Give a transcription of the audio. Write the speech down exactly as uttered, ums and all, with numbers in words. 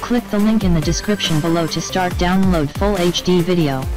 Click the link in the description below to start download full H D video.